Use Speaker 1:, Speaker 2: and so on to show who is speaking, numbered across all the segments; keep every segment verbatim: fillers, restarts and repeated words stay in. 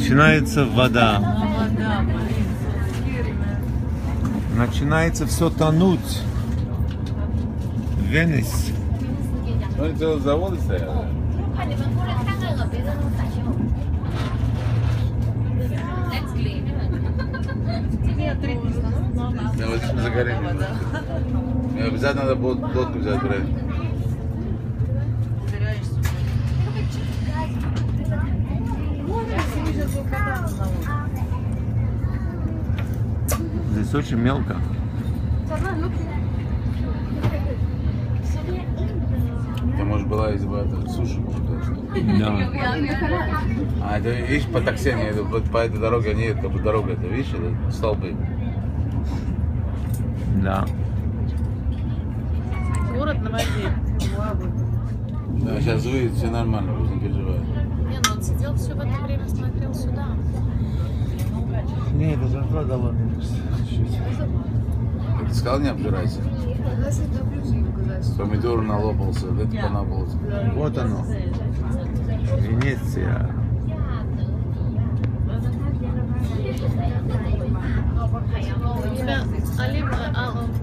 Speaker 1: Начинается вода. Начинается все тонуть. Венес.
Speaker 2: Ну, целые заводы стоят. Я вот этим загорением. Мне обязательно надо было лодку взять, брать.
Speaker 1: Здесь очень мелко.
Speaker 2: Это, может, была из это, суши, может, даже.
Speaker 1: Да.
Speaker 2: А, это, видишь, по такси они едут, вот по этой дороге они едут, как бы дорога, это, видишь, это столбы.
Speaker 1: Да.
Speaker 3: Город на воде.
Speaker 2: Да, сейчас выйдет, все нормально, пусть не переживает.
Speaker 3: Не, ну он сидел все в это время, смотрел сюда.
Speaker 1: Не, это жертва дала мне.
Speaker 2: Ты сказал, не обжирайся. Помидор налопался, это понапался.
Speaker 1: Вот оно. Венеция.
Speaker 3: У тебя оливковое, а, он...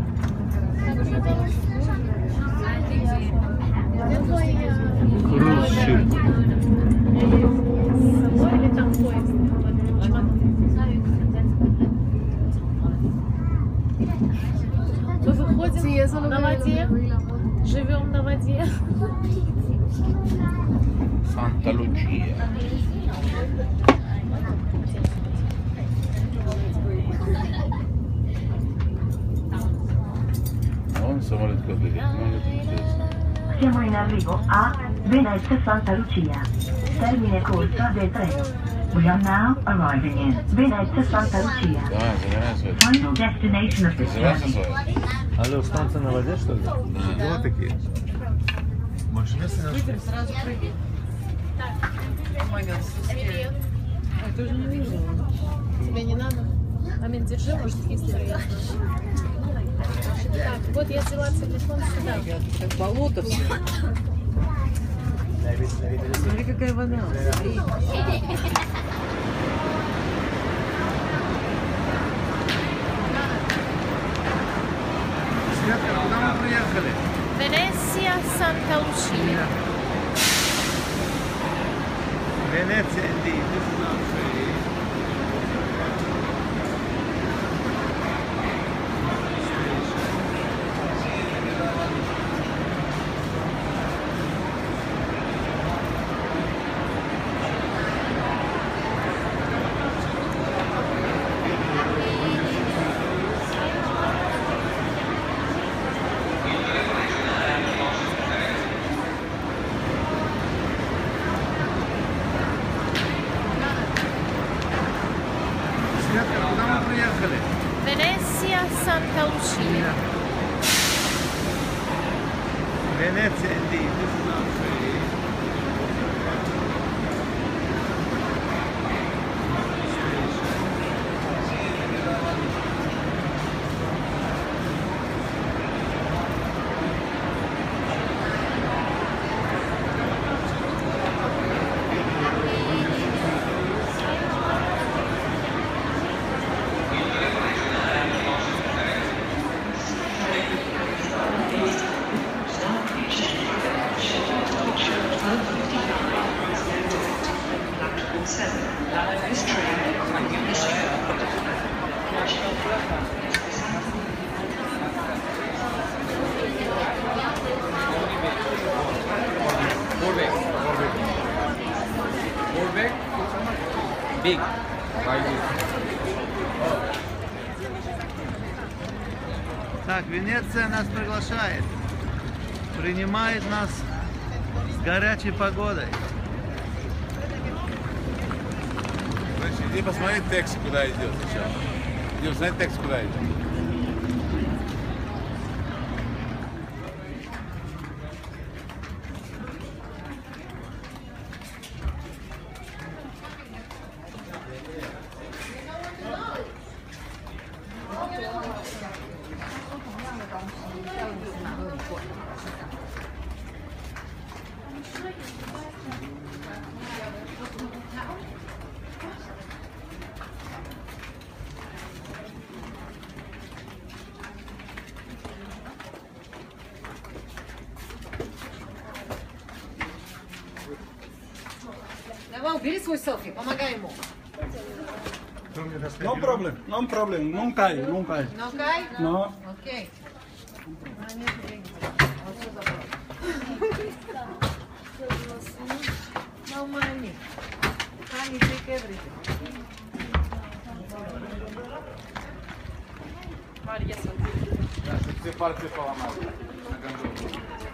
Speaker 1: Крузшип.
Speaker 3: Или там поезд? Мы выходим на воде, живем на воде.
Speaker 2: Санта-Лучия. Вон самолет какой-то летит, ну это интересно.
Speaker 4: Siamo in arrivo a Venezia Santa Lucia. Termine corsa del treno. We are now arriving in Venezia Santa Lucia.
Speaker 2: Давай, загорай свой.
Speaker 4: Final destination of this
Speaker 2: Загорайся
Speaker 4: journey.
Speaker 2: свой.
Speaker 1: Алло, станция на воде, что ли?
Speaker 2: Да.
Speaker 1: Вот такие. Больше места не нашли?
Speaker 3: Сразу прыгай. Привет.
Speaker 5: Я тоже не видела.
Speaker 3: Тебе не надо? Амин, держи, может, есть вероятно. Так, вот я взяла телефон сюда.
Speaker 5: Как болото все. Смотри, какая вода. Смотри.
Speaker 1: Светка, куда мы приехали?
Speaker 3: Венеция, Санта-Лучия.
Speaker 1: Венеция, indeed. This is our train. Светка, куда мы приехали?
Speaker 3: Венеция, Санта-Лучия.
Speaker 1: Венеция, indeed. This is our train.
Speaker 6: Big.
Speaker 1: Так, Венеция нас приглашает. Принимает нас с горячей погодой.
Speaker 2: Значит, иди посмотри текст, куда идет сейчас. Идем смотреть текст, куда идет.
Speaker 5: Давай, убери свой селфи, помогай ему.
Speaker 6: No problem, no problem, não cai, não cai.
Speaker 5: Não cai?
Speaker 6: Não.
Speaker 5: Ok. Não, mami. Mami, take everything.
Speaker 3: Марья,
Speaker 2: Да, чтобы все пальцы поломали на гондоле.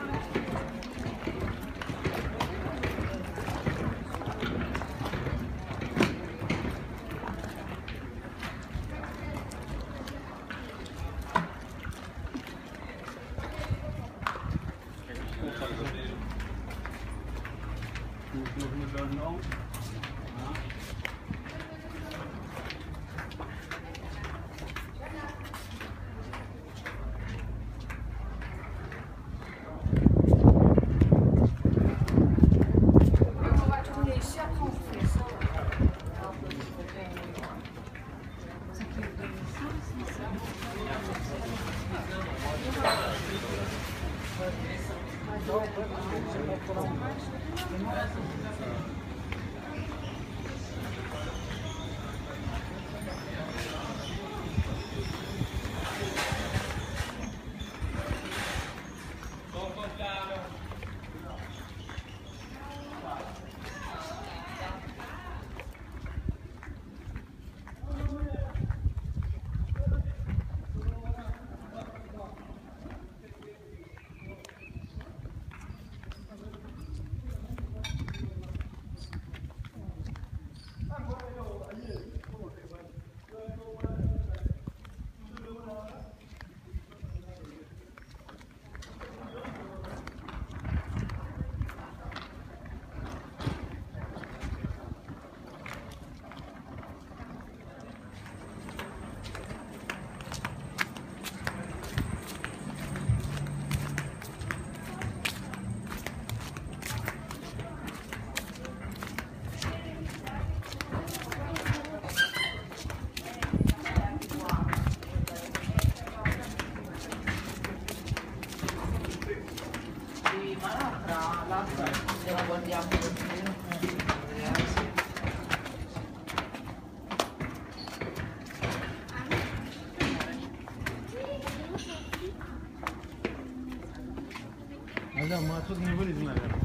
Speaker 6: А да, мы отсюда не вылезем, наверное.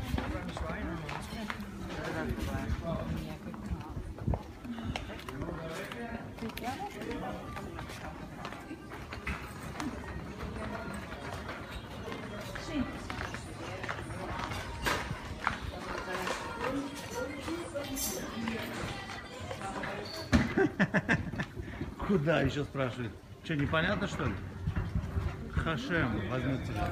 Speaker 6: Куда еще спрашивает? Что, непонятно, что ли? Хашем возьмет тебя.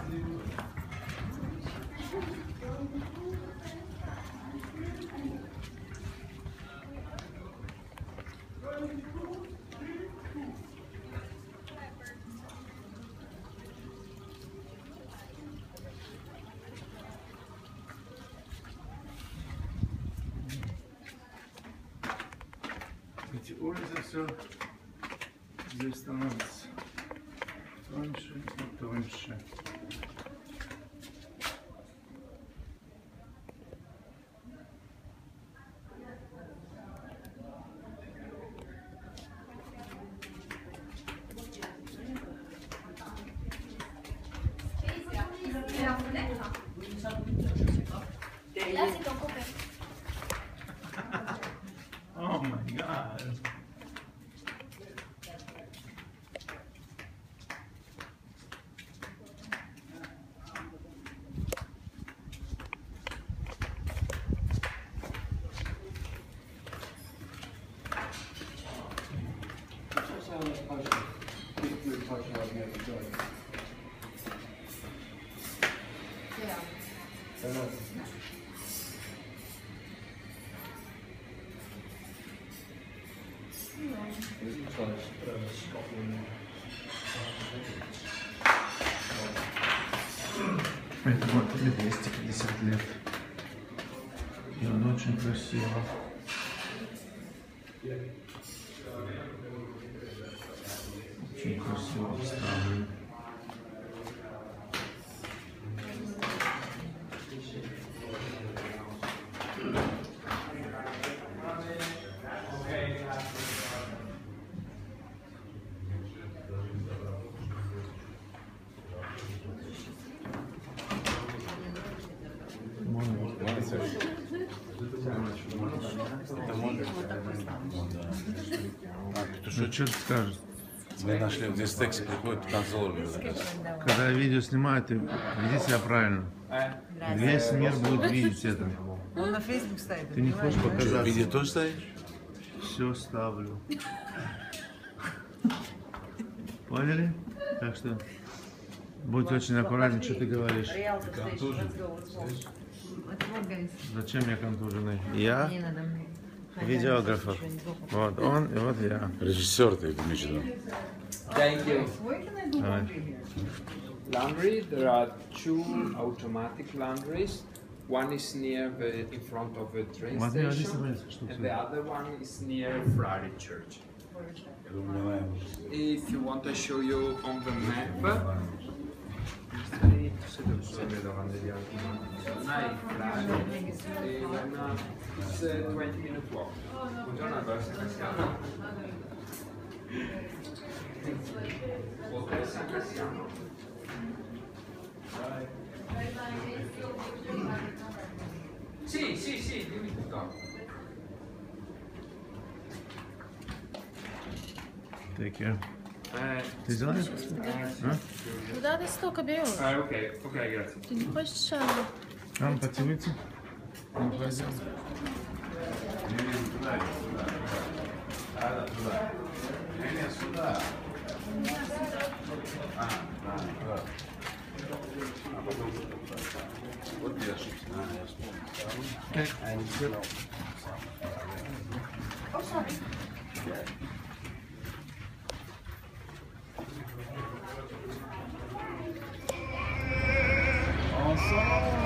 Speaker 6: Эти улицы все здесь становится тоньше и тоньше. Oh my God. Этому отелю двести пятьдесят лет. И он очень красиво. Очень красиво обставлен.
Speaker 2: Это может. Так, ты
Speaker 6: Ну,
Speaker 2: что,
Speaker 6: что ты скажешь?
Speaker 2: мы нашли, вот здесь тексты приходят танцор.
Speaker 6: Когда видео снимают, ты веди себя правильно. Весь мир будет видеть это.
Speaker 5: Он на Facebook ставит.
Speaker 6: Ты не хочешь
Speaker 2: Что,
Speaker 6: показаться?
Speaker 2: видео тоже ставишь?
Speaker 6: Все ставлю. Поняли? Так что будь очень аккуратен, что ты говоришь. Зачем я контуженный? Я видеографер. Вот он и вот я.
Speaker 2: Режиссер ты, это имеешь в виду?
Speaker 7: Thank you.
Speaker 6: Давай.
Speaker 7: Laundry, there are two automatic laundries. One is near the, in front of the train
Speaker 6: Смотри, а здесь
Speaker 7: station,
Speaker 6: смотри, что
Speaker 7: and the other one is near Friday Church. If you want, I show you on the map. It's a twenty minute walk. Buongiorno, Alberto Cassiano. Hotel San Cassiano. Sì, sì, sì, dimmi tutto.
Speaker 6: Take care.
Speaker 7: Eh,
Speaker 6: Ты знаешь? А?
Speaker 3: Куда ты столько берешь?
Speaker 7: ah, ok, ok, grazie.
Speaker 3: Ты не хочешь шагу?
Speaker 6: Там поцелуйте.
Speaker 2: Вот я ошибся. А, я вспомнил.
Speaker 7: Ensemble.